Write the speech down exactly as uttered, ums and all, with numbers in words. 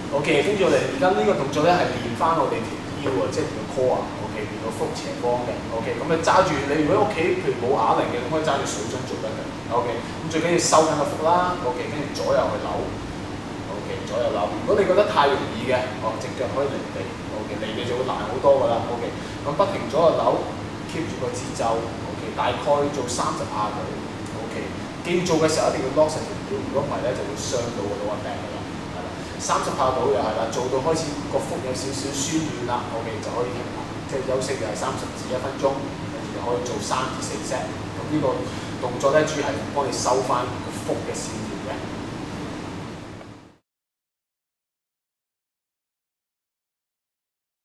OK， 跟住我哋而家呢個動作咧係練翻我哋條腰啊，即係條 core 啊。OK， 練到腹斜方嘅。OK， 咁你揸住你如果喺屋企譬如冇啞鈴嘅，咁可以揸住水樽做得嘅。OK， 咁最緊要收緊個腹啦。OK， 跟住左右去扭。OK， 左右扭。如果你覺得太容易嘅，哦，隻腳可以離地。OK， 離地就會難好多㗎啦。OK， 咁不停左右扭 ，keep 住個節奏。OK， 大概做三十下度。OK， 記住做嘅時候一定要 lock 實條條，如果唔係咧就會傷到個腦筋病㗎啦。係啦，三十下度又係啦，做到開始個腹有少少酸軟啦。OK， 就可以停啦。即係休息就係三十至一分鐘，跟住就可以做三至四 set。咁呢個動作咧主要係幫你收翻個腹嘅線。